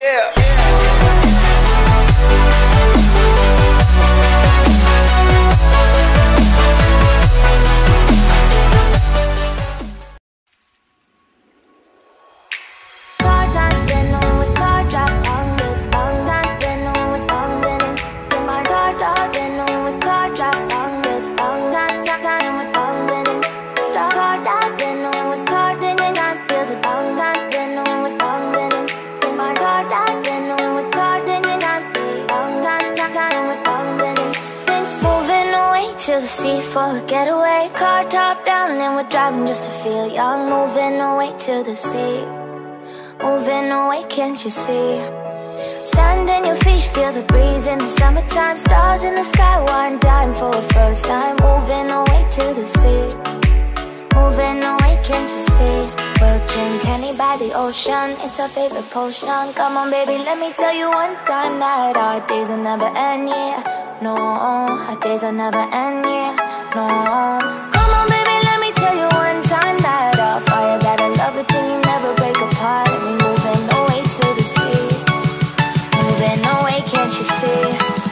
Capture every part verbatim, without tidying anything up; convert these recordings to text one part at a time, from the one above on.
Yeah. To the sea for a getaway, car top down and we're driving just to feel young. Moving away to the sea, moving away, can't you see? Sand in your feet, feel the breeze in the summertime. Stars in the sky, one dime for a first time. Moving away to the sea, moving away, can't you see? We'll drink honey by the ocean, it's our favorite potion. Come on baby, let me tell you one time that our days will never end, yeah. No, our days will never end, yeah. No. Come on baby, let me tell you one time that our fire got a love it till you never break apart. And we moving away to the sea, moving away, can't you see?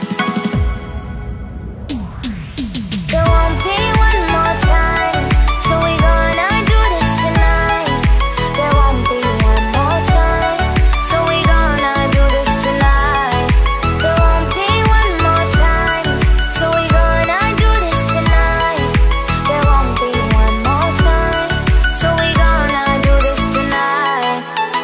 There won't be one more time, so we gonna do this tonight. There won't be one more time, so we gonna do this tonight. There won't be one more time, so we gonna do this tonight. There won't be one more time, so we gonna do this tonight.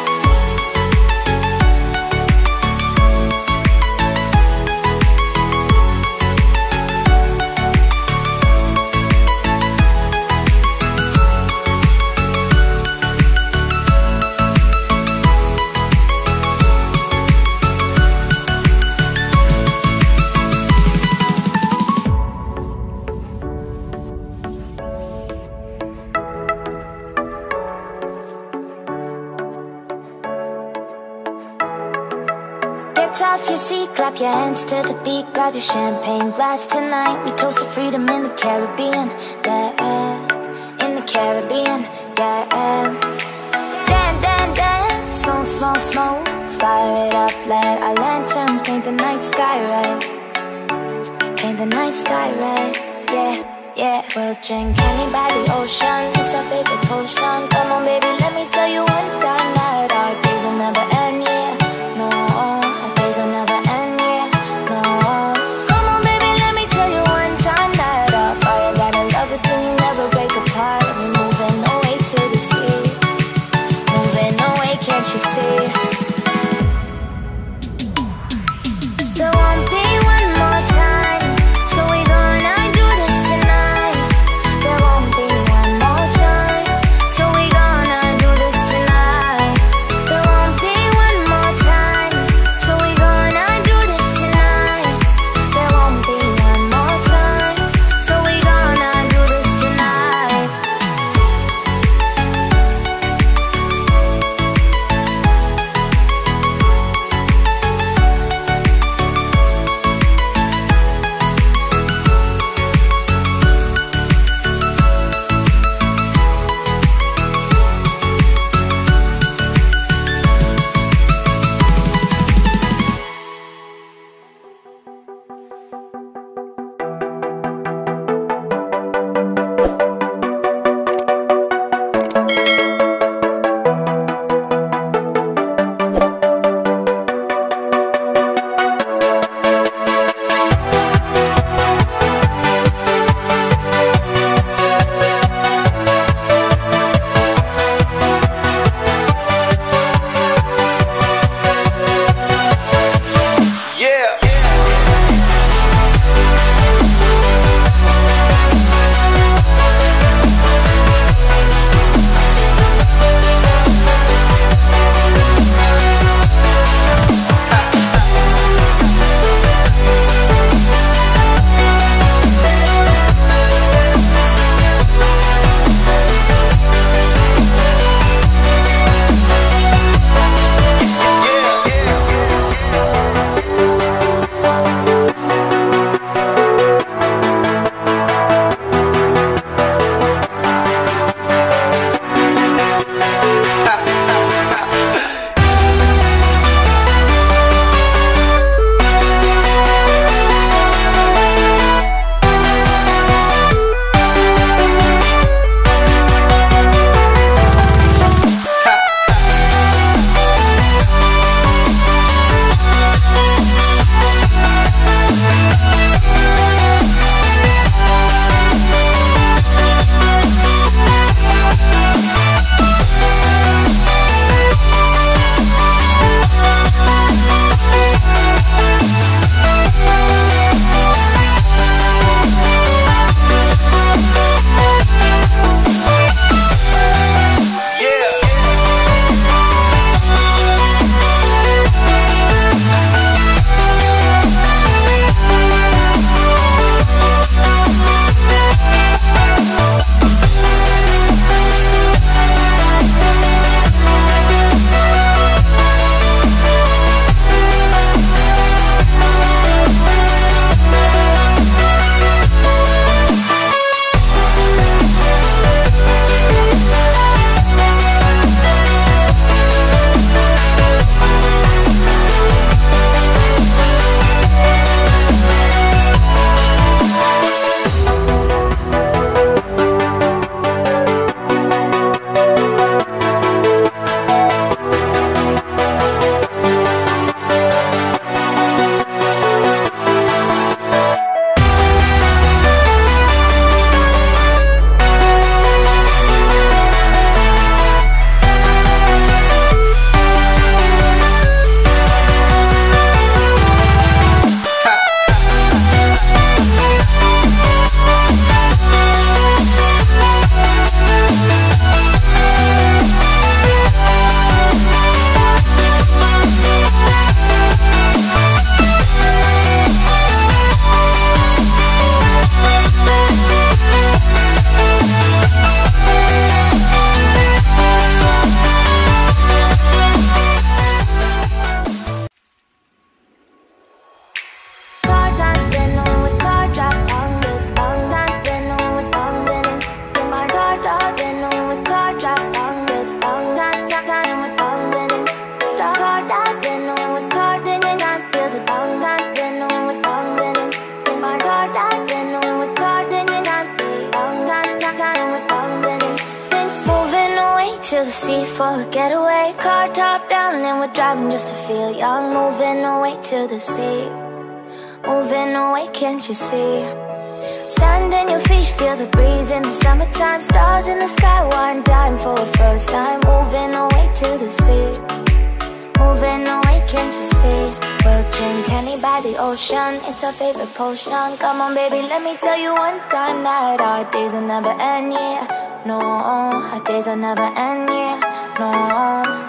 Get off your seat, clap your hands to the beat. Grab your champagne glass tonight. We toast to freedom in the Caribbean, yeah, in the Caribbean, yeah. Dan, dan, dan, smoke, smoke, smoke. Fire it up, let our lanterns paint the night sky red. Paint the night sky red, yeah, yeah. We'll drink honey by the ocean, it's our favorite potion. Come on baby, let me tell you one time that our days will never end, yeah. No, our days will never end, yeah. No. Come on baby, let me tell you one time that our fire got a love it till you never break apart. And we're moving away to the sea, moving away, can't you see? There won't be one more time, so we gonna do this tonight. There won't be one more time, so we gonna do this tonight. for a getaway. Car top down and we're driving just to feel young. Moving away to the sea, moving away, can't you see? Sand in your feet, feel the breeze in the summertime. Stars in the sky, one dime for a first time. Moving away to the sea, moving away, can't you see? We'll drink honey by the ocean, it's our favorite potion. Come on baby, let me tell you one time that our days will never end, yeah. No, our days will never end, yeah. No.